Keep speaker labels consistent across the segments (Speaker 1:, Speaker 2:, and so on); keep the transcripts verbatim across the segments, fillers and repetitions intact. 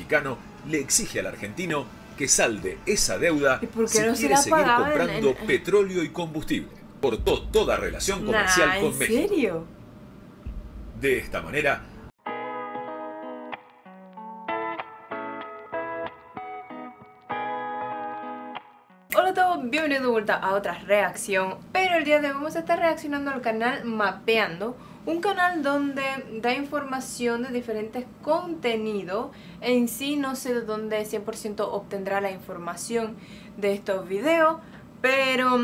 Speaker 1: mexicano le exige al argentino que salde esa deuda si
Speaker 2: no
Speaker 1: quiere seguir comprando
Speaker 2: en, en...
Speaker 1: petróleo y combustible. Cortó toda relación comercial
Speaker 2: nah,
Speaker 1: con
Speaker 2: ¿en
Speaker 1: México.
Speaker 2: serio?
Speaker 1: De esta manera,
Speaker 2: hola a todos, bienvenidos de vuelta a otra reacción. Pero el día de hoy vamos a estar reaccionando al canal Mapeando, un canal donde da información de diferentes contenidos. En sí no sé de dónde cien por ciento obtendrá la información de estos videos, pero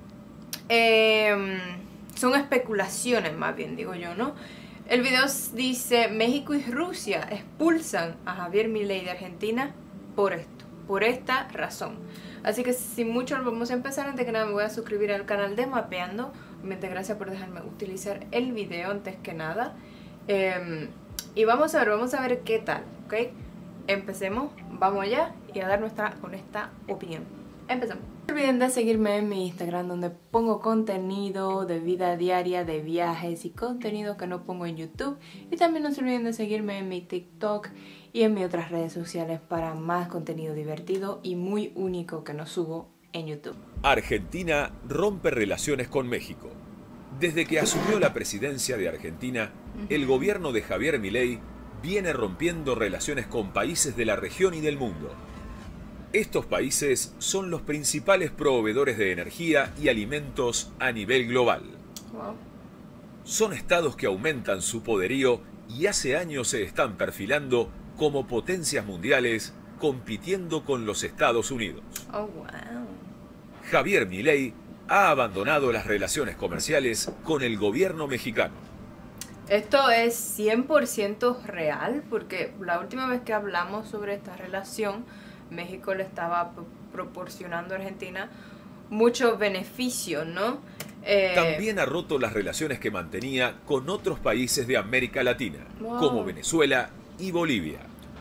Speaker 2: eh, son especulaciones más bien, digo yo, ¿no? El video dice: México y Rusia expulsan a Javier Milei de Argentina por esto, por esta razón. Así que sin mucho vamos a empezar. Antes que nada me voy a suscribir al canal de Mapeando. Obviamente gracias por dejarme utilizar el video antes que nada. Eh, y vamos a ver, vamos a ver qué tal, ¿ok? Empecemos, vamos allá y a dar nuestra honesta opinión. Empezamos. No se olviden de seguirme en mi Instagram, donde pongo contenido de vida diaria, de viajes y contenido que no pongo en YouTube. Y también no se olviden de seguirme en mi TikTok y en mis otras redes sociales para más contenido divertido y muy único que no subo en YouTube.
Speaker 1: Argentina rompe relaciones con México. Desde que asumió la presidencia de Argentina, uh-huh. el gobierno de Javier Milei viene rompiendo relaciones con países de la región y del mundo. Estos países son los principales proveedores de energía y alimentos a nivel global. Wow. Son estados que aumentan su poderío y hace años se están perfilando como potencias mundiales, compitiendo con los Estados Unidos.
Speaker 2: Oh, wow.
Speaker 1: Javier Milei ha abandonado las relaciones comerciales con el gobierno mexicano.
Speaker 2: Esto es cien por ciento real, porque la última vez que hablamos sobre esta relación, México le estaba proporcionando a Argentina muchos beneficios, ¿no? Eh...
Speaker 1: También ha roto las relaciones que mantenía con otros países de América Latina, wow. como Venezuela y Bolivia.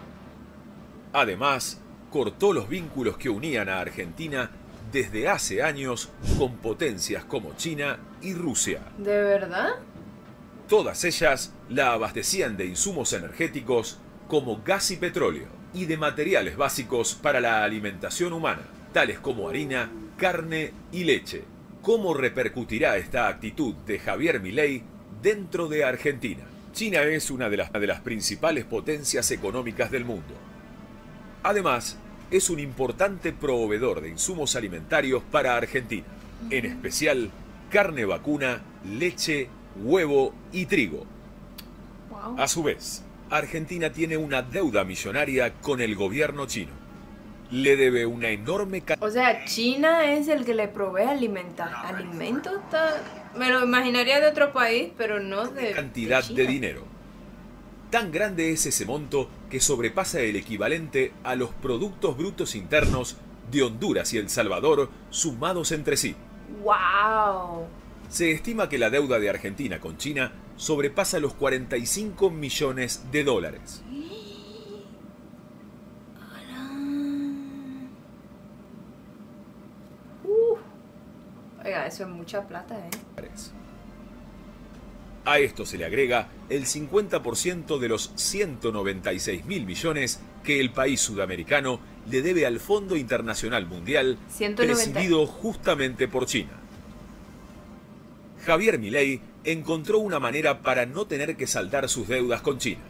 Speaker 1: Además, cortó los vínculos que unían a Argentina desde hace años con potencias como China y Rusia.
Speaker 2: ¿De verdad?
Speaker 1: Todas ellas la abastecían de insumos energéticos como gas y petróleo, y de materiales básicos para la alimentación humana, tales como harina, carne y leche. ¿Cómo repercutirá esta actitud de Javier Milei dentro de Argentina? China es una de las, de las principales potencias económicas del mundo. Además, es un importante proveedor de insumos alimentarios para Argentina, en especial carne vacuna, leche, huevo y trigo. Wow. A su vez, Argentina tiene una deuda millonaria con el gobierno chino. Le debe una enorme cantidad.
Speaker 2: O sea, China es el que le provee alimenta alimentos. Me lo imaginaría de otro país, pero no de
Speaker 1: cantidad
Speaker 2: de,
Speaker 1: de dinero. Tan grande es ese monto que sobrepasa el equivalente a los productos brutos internos de Honduras y El Salvador sumados entre sí.
Speaker 2: ¡Wow!
Speaker 1: Se estima que la deuda de Argentina con China sobrepasa los cuarenta y cinco millones de dólares.
Speaker 2: Uh, oiga, eso es mucha plata, ¿eh?
Speaker 1: A esto se le agrega el cincuenta por ciento de los ciento noventa y seis mil millones que el país sudamericano le debe al Fondo Internacional Mundial, ciento noventa presidido justamente por China. Javier Milei encontró una manera para no tener que saldar sus deudas con China: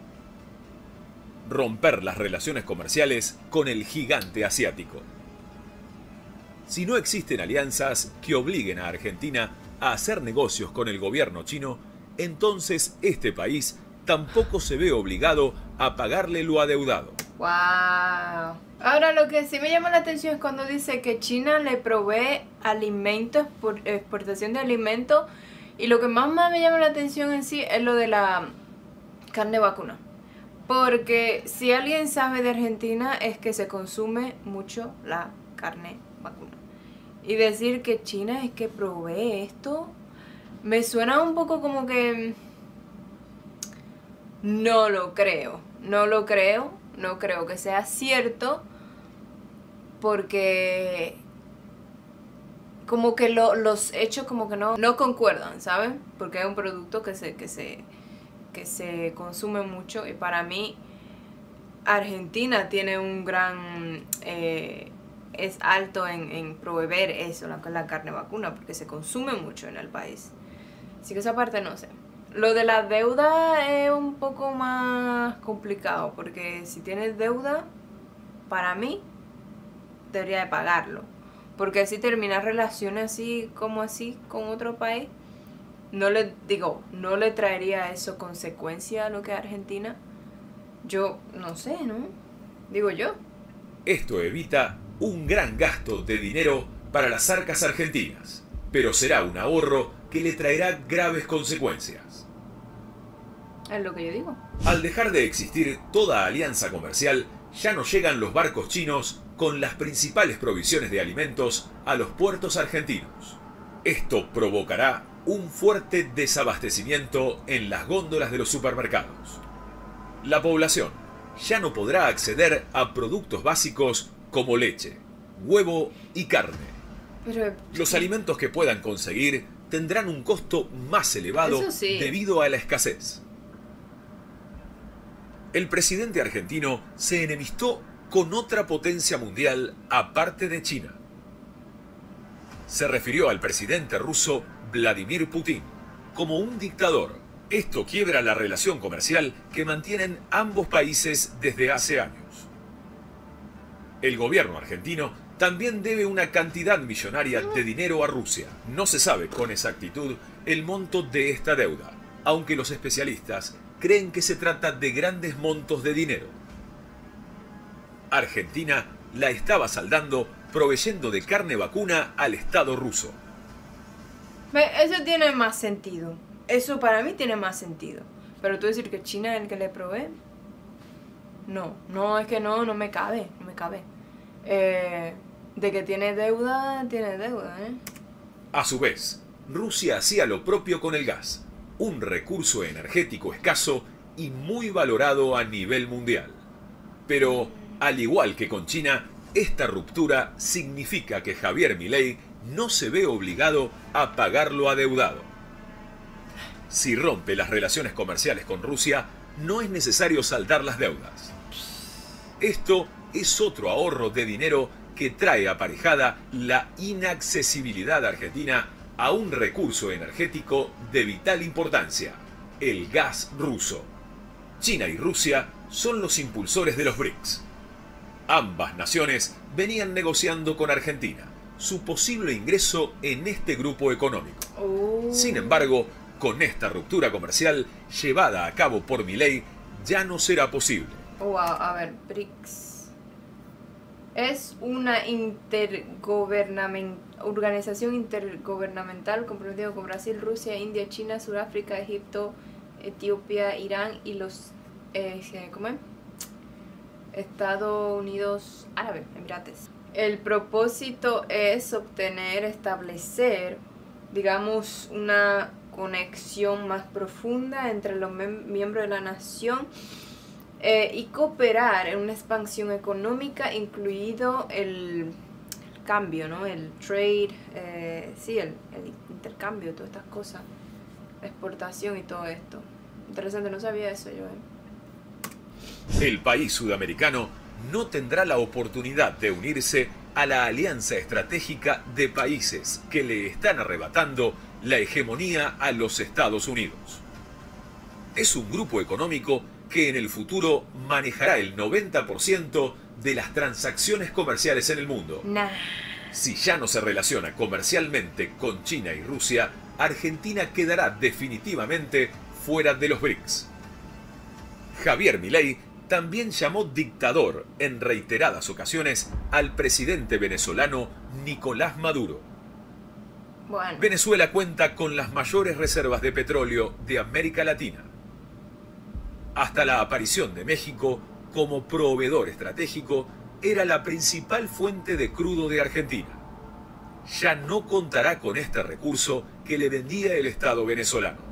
Speaker 1: romper las relaciones comerciales con el gigante asiático. Si no existen alianzas que obliguen a Argentina a hacer negocios con el gobierno chino, entonces este país tampoco se ve obligado a pagarle lo adeudado.
Speaker 2: ¡Wow! Ahora, lo que sí me llama la atención es cuando dice que China le provee alimentos, por exportación de alimentos, y lo que más, más me llama la atención en sí es lo de la carne vacuna. Porque si alguien sabe de Argentina es que se consume mucho la carne vacuna. Y decir que China es que provee esto, me suena un poco como que no lo creo, no lo creo, no creo que sea cierto, porque como que lo, los hechos como que no, no concuerdan, ¿saben? Porque es un producto que se, que, se, que se consume mucho y para mí Argentina tiene un gran... Eh, es alto en, en proveer eso, la, la carne vacuna, porque se consume mucho en el país. Así que esa parte no sé. Lo de la deuda es un poco más complicado, porque si tienes deuda, para mí, debería de pagarlo. Porque si terminar relaciones así como así con otro país, no le digo, no le traería eso consecuencia a lo que es Argentina. Yo no sé, ¿no? Digo yo.
Speaker 1: Esto evita un gran gasto de dinero para las arcas argentinas, pero será un ahorro que le traerá graves consecuencias.
Speaker 2: Es lo que yo digo.
Speaker 1: Al dejar de existir toda alianza comercial, ya no llegan los barcos chinos con las principales provisiones de alimentos a los puertos argentinos. Esto provocará un fuerte desabastecimiento en las góndolas de los supermercados. La población ya no podrá acceder a productos básicos como leche, huevo y carne.
Speaker 2: Pero...
Speaker 1: Los alimentos que puedan conseguir tendrán un costo más elevado
Speaker 2: sí.
Speaker 1: debido a la escasez. El presidente argentino se enemistó con otra potencia mundial aparte de China. Se refirió al presidente ruso Vladimir Putin como un dictador. Esto quiebra la relación comercial que mantienen ambos países desde hace años. El gobierno argentino también debe una cantidad millonaria de dinero a Rusia. No se sabe con exactitud el monto de esta deuda, aunque los especialistas creen que se trata de grandes montos de dinero. Argentina la estaba saldando proveyendo de carne vacuna al Estado ruso.
Speaker 2: Eso tiene más sentido. Eso para mí tiene más sentido. Pero tú decir que China es el que le provee, no, no, es que no, no me cabe, no me cabe. Eh, de que tiene deuda, tiene deuda, ¿eh?
Speaker 1: A su vez, Rusia hacía lo propio con el gas, un recurso energético escaso y muy valorado a nivel mundial. Pero, al igual que con China, esta ruptura significa que Javier Milei no se ve obligado a pagar lo adeudado. Si rompe las relaciones comerciales con Rusia, no es necesario saldar las deudas. Esto es otro ahorro de dinero que trae aparejada la inaccesibilidad argentina a un recurso energético de vital importancia, el gas ruso. China y Rusia son los impulsores de los BRICS. Ambas naciones venían negociando con Argentina su posible ingreso en este grupo económico.
Speaker 2: Oh.
Speaker 1: Sin embargo, con esta ruptura comercial llevada a cabo por Milei, ya no será posible.
Speaker 2: Oh, a, a ver, BRICS es una intergubernament- organización intergubernamental comprometida con Brasil, Rusia, India, China, Sudáfrica, Egipto, Etiopía, Irán y los eh, ¿cómo es? Estados Unidos Árabes, Emirates. El propósito es obtener, establecer, digamos, una conexión más profunda entre los miembros de la nación eh, y cooperar en una expansión económica, incluido el, el cambio, ¿no? El trade, eh, sí, el, el intercambio, todas estas cosas, la exportación y todo esto. Interesante, no sabía eso yo, ¿eh?
Speaker 1: El país sudamericano no tendrá la oportunidad de unirse a la alianza estratégica de países que le están arrebatando la hegemonía a los Estados Unidos. Es un grupo económico que en el futuro manejará el noventa por ciento de las transacciones comerciales en el mundo.
Speaker 2: Nah.
Speaker 1: Si ya no se relaciona comercialmente con China y Rusia, Argentina quedará definitivamente fuera de los BRICS. Javier Milei también llamó dictador en reiteradas ocasiones al presidente venezolano Nicolás Maduro.
Speaker 2: Bueno.
Speaker 1: Venezuela cuenta con las mayores reservas de petróleo de América Latina. Hasta la aparición de México como proveedor estratégico, era la principal fuente de crudo de Argentina. Ya no contará con este recurso que le vendía el Estado venezolano.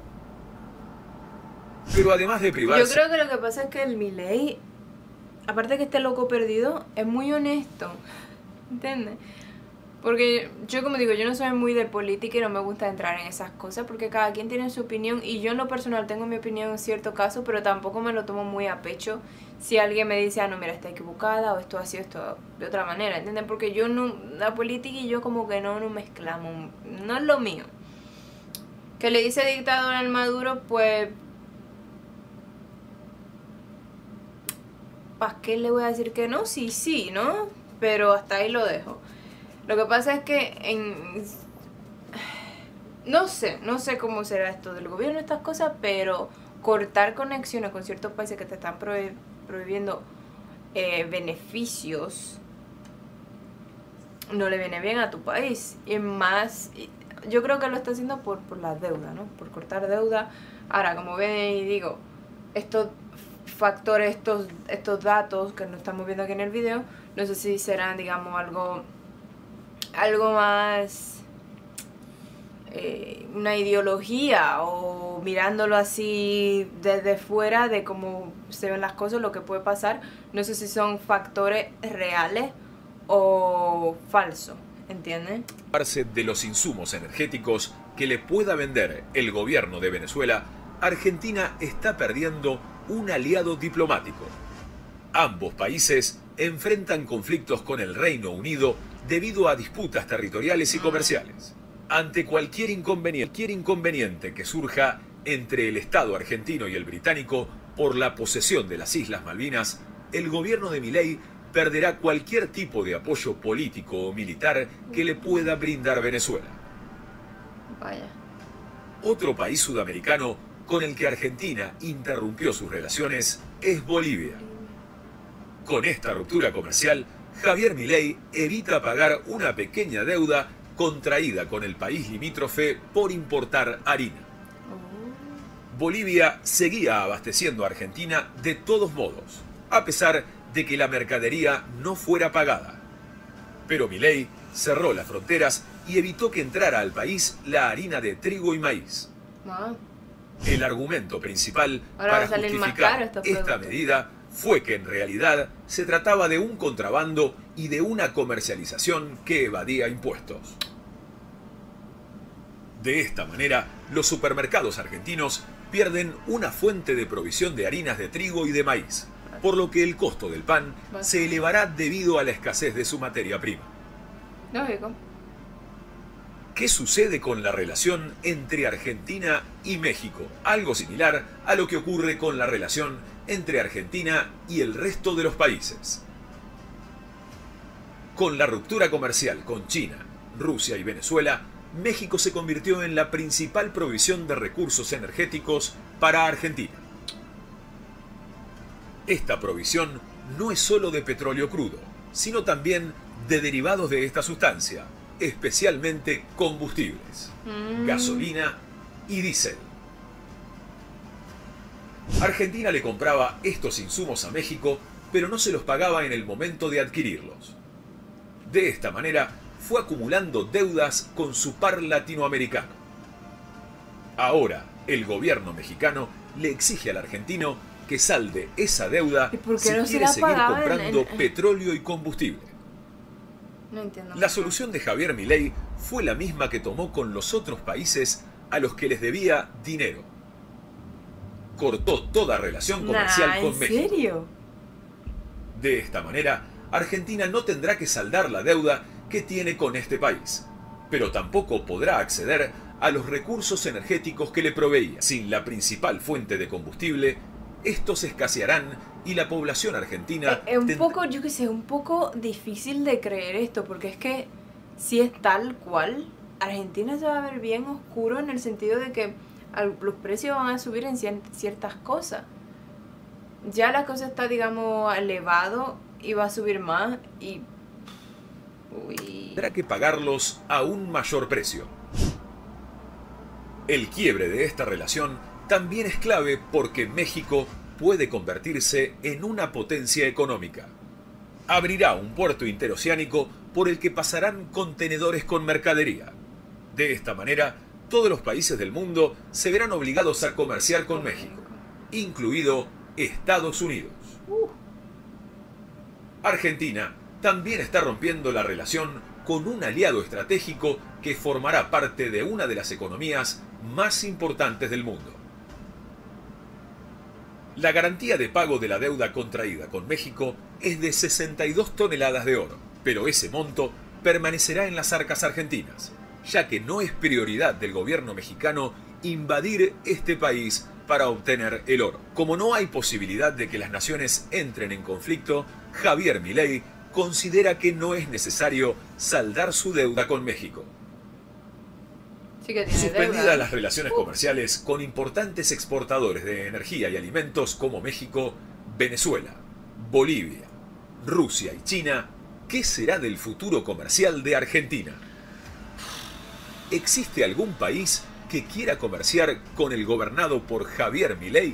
Speaker 1: Pero además de privarse...
Speaker 2: Yo creo que lo que pasa es que el Milei, aparte de que este loco perdido, es muy honesto, ¿entiendes? Porque yo, como digo, yo no soy muy de política y no me gusta entrar en esas cosas porque cada quien tiene su opinión y yo en lo personal tengo mi opinión en cierto caso, pero tampoco me lo tomo muy a pecho si alguien me dice, ah, no, mira, está equivocada o esto así o esto de otra manera, ¿entienden? Porque yo no, la política y yo como que no nos mezclamos, no es lo mío. Que le dice dictador al Maduro, pues... ¿para qué le voy a decir que no? Sí, sí, ¿no? Pero hasta ahí lo dejo. Lo que pasa es que en... no sé, no sé cómo será esto del gobierno, estas cosas, pero cortar conexiones con ciertos países que te están prohib prohibiendo eh, beneficios no le viene bien a tu país. Y más, yo creo que lo está haciendo por, por la deuda, ¿no? Por cortar deuda. Ahora, como ven y digo, estos factores, estos, estos datos que nos estamos viendo aquí en el video, no sé si serán, digamos, algo... algo más eh, una ideología o mirándolo así desde fuera de cómo se ven las cosas, lo que puede pasar. No sé si son factores reales o falsos, ¿entienden?
Speaker 1: De los insumos energéticos que le pueda vender el gobierno de Venezuela, Argentina está perdiendo un aliado diplomático. Ambos países enfrentan conflictos con el Reino Unido debido a disputas territoriales y comerciales. Ante cualquier inconveniente, cualquier inconveniente que surja entre el Estado argentino y el británico por la posesión de las Islas Malvinas, el gobierno de Milei perderá cualquier tipo de apoyo político o militar que le pueda brindar Venezuela.
Speaker 2: Vaya.
Speaker 1: Otro país sudamericano con el que Argentina interrumpió sus relaciones es Bolivia. Con esta ruptura comercial, Javier Milei evita pagar una pequeña deuda contraída con el país limítrofe por importar harina. Bolivia seguía abasteciendo a Argentina de todos modos, a pesar de que la mercadería no fuera pagada. Pero Milei cerró las fronteras y evitó que entrara al país la harina de trigo y maíz.
Speaker 2: Wow.
Speaker 1: El argumento principal
Speaker 2: Ahora
Speaker 1: para
Speaker 2: va a salir más
Speaker 1: justificar
Speaker 2: caro estos
Speaker 1: esta
Speaker 2: productos.
Speaker 1: medida fue que en realidad se trataba de un contrabando y de una comercialización que evadía impuestos. De esta manera, los supermercados argentinos pierden una fuente de provisión de harinas de trigo y de maíz, por lo que el costo del pan se elevará debido a la escasez de su materia prima.
Speaker 2: Lógico.
Speaker 1: ¿Qué sucede con la relación entre Argentina y México? Algo similar a lo que ocurre con la relación entre Argentina y el resto de los países. Con la ruptura comercial con China, Rusia y Venezuela, México se convirtió en la principal provisión de recursos energéticos para Argentina. Esta provisión no es solo de petróleo crudo, sino también de derivados de esta sustancia, especialmente combustibles, mm. gasolina y diésel. Argentina le compraba estos insumos a México, pero no se los pagaba en el momento de adquirirlos. De esta manera, fue acumulando deudas con su par latinoamericano. Ahora, el gobierno mexicano le exige al argentino que salde esa deuda si
Speaker 2: no
Speaker 1: quiere seguir comprando
Speaker 2: en...
Speaker 1: petróleo y combustible.
Speaker 2: No entiendo.
Speaker 1: La solución de Javier Milei fue la misma que tomó con los otros países a los que les debía dinero. Cortó toda relación comercial
Speaker 2: nah,
Speaker 1: con
Speaker 2: ¿en
Speaker 1: México.
Speaker 2: serio?
Speaker 1: De esta manera, Argentina no tendrá que saldar la deuda que tiene con este país, pero tampoco podrá acceder a los recursos energéticos que le proveía. Sin la principal fuente de combustible, estos escasearán y la población argentina...
Speaker 2: Es, es un poco, yo qué sé, un poco difícil de creer esto, porque es que si es tal cual, Argentina se va a ver bien oscuro en el sentido de que los precios van a subir en ciertas cosas. Ya la cosa está, digamos, elevado y va a subir más y... Uy.
Speaker 1: Tendrá que pagarlos a un mayor precio. El quiebre de esta relación también es clave porque México puede convertirse en una potencia económica. Abrirá un puerto interoceánico por el que pasarán contenedores con mercadería. De esta manera, todos los países del mundo se verán obligados a comerciar con México, incluido Estados Unidos. Argentina también está rompiendo la relación con un aliado estratégico que formará parte de una de las economías más importantes del mundo. La garantía de pago de la deuda contraída con México es de sesenta y dos toneladas de oro, pero ese monto permanecerá en las arcas argentinas, ya que no es prioridad del gobierno mexicano invadir este país para obtener el oro. Como no hay posibilidad de que las naciones entren en conflicto, Javier Milei considera que no es necesario saldar su deuda con México.
Speaker 2: Sí que tiene
Speaker 1: Suspendidas
Speaker 2: deuda.
Speaker 1: las relaciones
Speaker 2: Uh.
Speaker 1: comerciales con importantes exportadores de energía y alimentos como México, Venezuela, Bolivia, Rusia y China, ¿qué será del futuro comercial de Argentina? ¿Existe algún país que quiera comerciar con el gobernado por Javier Milei?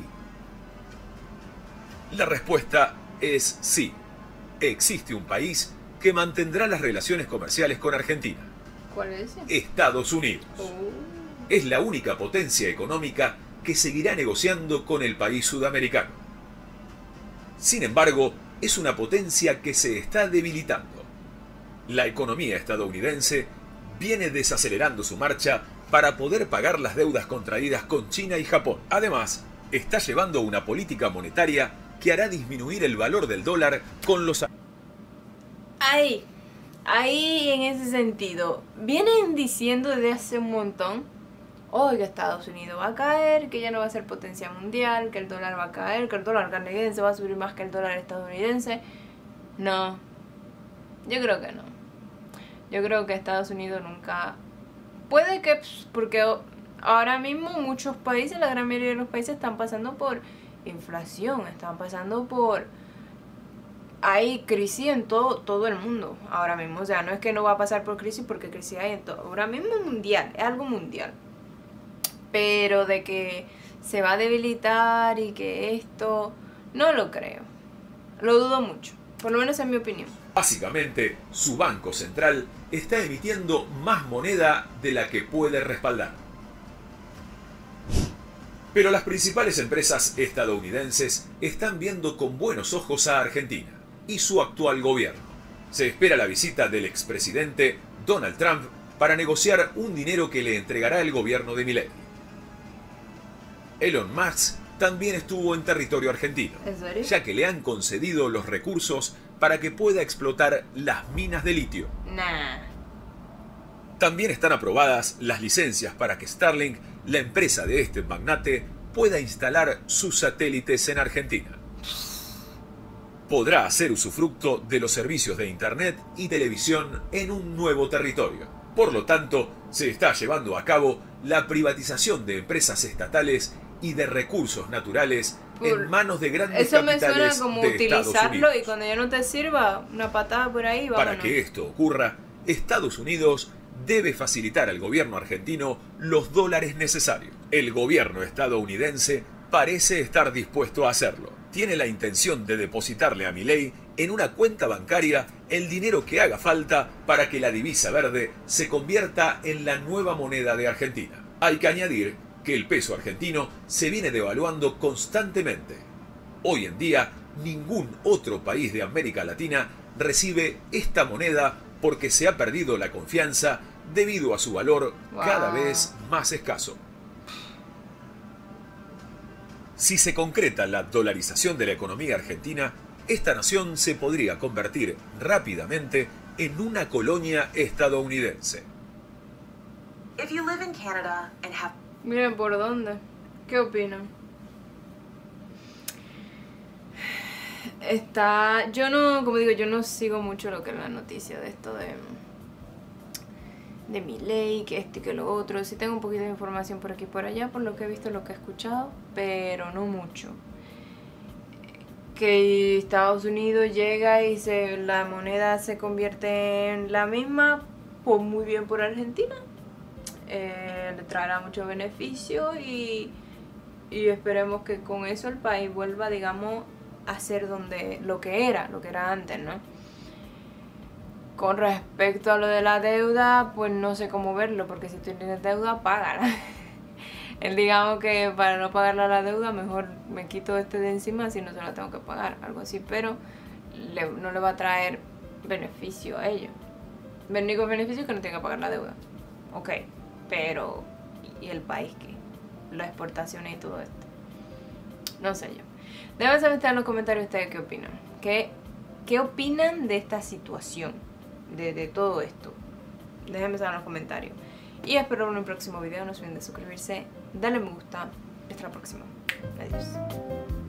Speaker 1: La respuesta es sí. Existe un país que mantendrá las relaciones comerciales con Argentina.
Speaker 2: ¿Cuál es ese?
Speaker 1: Estados Unidos.
Speaker 2: Oh.
Speaker 1: Es la única potencia económica que seguirá negociando con el país sudamericano. Sin embargo, es una potencia que se está debilitando. La economía estadounidense viene desacelerando su marcha para poder pagar las deudas contraídas con China y Japón. Además, está llevando una política monetaria que hará disminuir el valor del dólar con los...
Speaker 2: Ahí, ahí en ese sentido, vienen diciendo desde hace un montón, hoy que Estados Unidos va a caer, que ya no va a ser potencia mundial, que el dólar va a caer, que el dólar canadiense va a subir más que el dólar estadounidense. No, yo creo que no. Yo creo que Estados Unidos nunca... Puede que, porque ahora mismo muchos países, la gran mayoría de los países están pasando por inflación, están pasando por... Hay crisis en todo, todo el mundo ahora mismo. O sea, no es que no va a pasar por crisis porque crisis hay en todo. Ahora mismo es mundial, es algo mundial. Pero de que se va a debilitar y que esto... No lo creo. Lo dudo mucho. Por lo menos en mi opinión.
Speaker 1: Básicamente, su banco central está emitiendo más moneda de la que puede respaldar. Pero las principales empresas estadounidenses están viendo con buenos ojos a Argentina y su actual gobierno. Se espera la visita del expresidente Donald Trump para negociar un dinero que le entregará el gobierno de Milei. Elon Musk también estuvo en territorio argentino,
Speaker 2: ¿En serio?
Speaker 1: ya que le han concedido los recursos para que pueda explotar las minas de litio.
Speaker 2: Nah.
Speaker 1: También están aprobadas las licencias para que Starlink, la empresa de este magnate, pueda instalar sus satélites en Argentina. Podrá hacer usufructo de los servicios de internet y televisión en un nuevo territorio. Por lo tanto, se está llevando a cabo la privatización de empresas estatales y de recursos naturales
Speaker 2: Por...
Speaker 1: en manos de grandes
Speaker 2: Eso me
Speaker 1: capitales
Speaker 2: suena como
Speaker 1: de Estados
Speaker 2: utilizarlo
Speaker 1: Unidos.
Speaker 2: y cuando ya no te sirva, una patada por ahí, vámonos.
Speaker 1: Para que esto ocurra, Estados Unidos debe facilitar al gobierno argentino los dólares necesarios. El gobierno estadounidense parece estar dispuesto a hacerlo. Tiene la intención de depositarle a Milei en una cuenta bancaria el dinero que haga falta para que la divisa verde se convierta en la nueva moneda de Argentina. Hay que añadir que el peso argentino se viene devaluando constantemente. Hoy en día, ningún otro país de América Latina recibe esta moneda porque se ha perdido la confianza debido a su valor
Speaker 2: Wow.
Speaker 1: cada vez más escaso. Si se concreta la dolarización de la economía argentina, esta nación se podría convertir rápidamente en una colonia estadounidense.
Speaker 3: If you live in Canada and have
Speaker 2: Miren por dónde. ¿Qué opinan? Está... Yo no, como digo, yo no sigo mucho lo que es la noticia de esto de... De Milei, que esto y que lo otro. Sí tengo un poquito de información por aquí y por allá, por lo que he visto, lo que he escuchado, pero no mucho. Que Estados Unidos llega y se, la moneda se convierte en la misma, pues muy bien por Argentina. Eh, le traerá mucho beneficio y, y esperemos que con eso el país vuelva, digamos, a ser donde lo que era, lo que era antes, ¿no? Con respecto a lo de la deuda, pues no sé cómo verlo, porque si tú tienes deuda, págala. Él digamos que para no pagarle la deuda, mejor me quito este de encima si no se la tengo que pagar, algo así, pero le, no le va a traer beneficio a ellos. El único beneficio es que no tenga que pagar la deuda. Ok, pero ¿y el país qué? Las exportaciones y todo esto. No sé yo. Deben saber en los comentarios ustedes qué opinan. ¿Qué, qué opinan de esta situación? De, de todo esto. Déjenme saber en los comentarios. Y espero en un próximo video. No se olviden de suscribirse, darle me gusta. Hasta la próxima. Adiós.